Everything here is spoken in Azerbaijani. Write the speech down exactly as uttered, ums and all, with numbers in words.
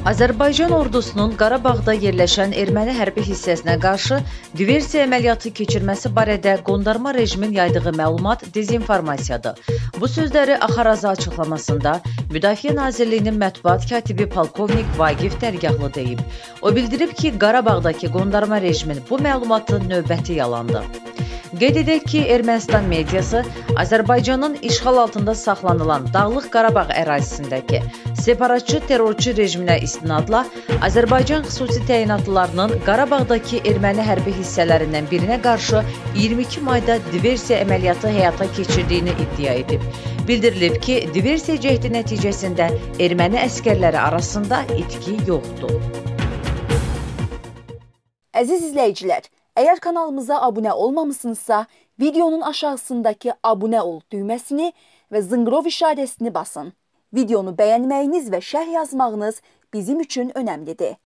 Azərbaycan ordusunun Qarabağda yerləşən erməni hərbi hissəsinə qarşı diversiya əməliyyatı keçirməsi barədə qondarma rejimin yaydığı məlumat dezinformasiyadır. Bu sözləri Axarazı açıqlamasında Müdafiə Nazirliyinin mətbuat katibi polkovnik Vagif Dərgahlı deyib. O bildirib ki, Qarabağdakı qondarma rejimin bu məlumatı növbəti yalandır. Qeyd edək ki, Ermənistan mediası Azərbaycanın işğal altında saxlanılan Dağlıq Qarabağ ərazisindəki separatçı terrorçu rejiminə istinadla Azərbaycan xüsusi təyinatlılarının Qarabağdakı erməni hərbi hissələrindən birinə qarşı iyirmi iki mayda diversiya əməliyyatı həyata keçirdiyini iddia edib. Bildirilib ki, diversiya cəhdi nəticəsində erməni əskərləri arasında itki yoxdur. Əziz izləyicilər, əgər kanalımıza abunə olmamışsınızsa, videonun aşağısındakı abunə ol düyməsini və zınqrov işarəsini basın. Videonu bəyənməyiniz və şərh yazmağınız bizim üçün önəmlidir.